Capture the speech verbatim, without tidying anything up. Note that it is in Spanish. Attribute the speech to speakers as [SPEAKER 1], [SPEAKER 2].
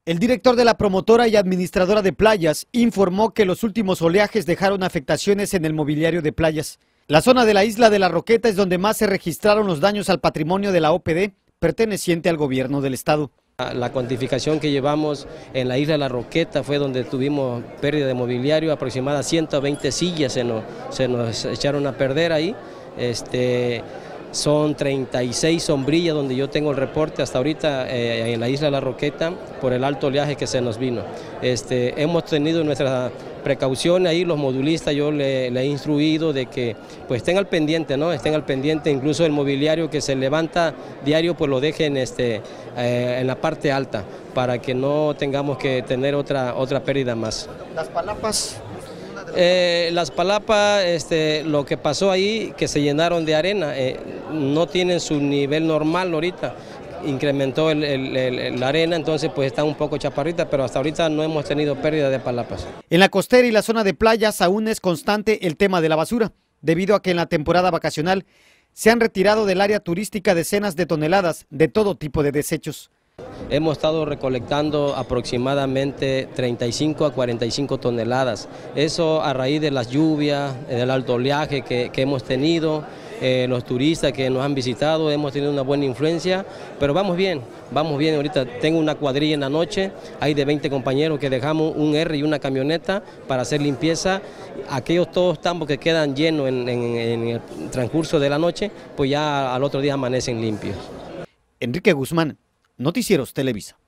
[SPEAKER 1] El director de la promotora y administradora de playas informó que los últimos oleajes dejaron afectaciones en el mobiliario de playas. La zona de la isla de La Roqueta es donde más se registraron los daños al patrimonio de la O P D, perteneciente al gobierno del estado.
[SPEAKER 2] La cuantificación que llevamos en la isla de La Roqueta fue donde tuvimos pérdida de mobiliario, aproximadamente ciento veinte sillas se nos, se nos echaron a perder ahí. Este, Son treinta y seis sombrillas donde yo tengo el reporte hasta ahorita eh, en la isla de La Roqueta por el alto oleaje que se nos vino. Este, hemos tenido nuestra precaución ahí, los modulistas, yo le, le he instruido de que pues estén al pendiente, ¿no? Estén al pendiente, incluso el mobiliario que se levanta diario pues lo dejen este, eh, en la parte alta para que no tengamos que tener otra, otra pérdida más.
[SPEAKER 1] Las palapas.
[SPEAKER 2] Eh, las palapas, este, lo que pasó ahí, que se llenaron de arena, eh, no tienen su nivel normal ahorita, incrementó el, el, el, la arena, entonces pues está un poco chaparrita, pero hasta ahorita no hemos tenido pérdida de palapas.
[SPEAKER 1] En la costera y la zona de playas aún es constante el tema de la basura, debido a que en la temporada vacacional se han retirado del área turística decenas de toneladas de todo tipo de desechos.
[SPEAKER 2] Hemos estado recolectando aproximadamente treinta y cinco a cuarenta y cinco toneladas, eso a raíz de las lluvias, del alto oleaje que, que hemos tenido, eh, los turistas que nos han visitado, hemos tenido una buena influencia, pero vamos bien, vamos bien. Ahorita tengo una cuadrilla en la noche, hay de veinte compañeros que dejamos un R y una camioneta para hacer limpieza. Aquellos todos tambos que quedan llenos en, en, en el transcurso de la noche, pues ya al otro día amanecen limpios.
[SPEAKER 1] Enrique Guzmán, Noticieros Televisa.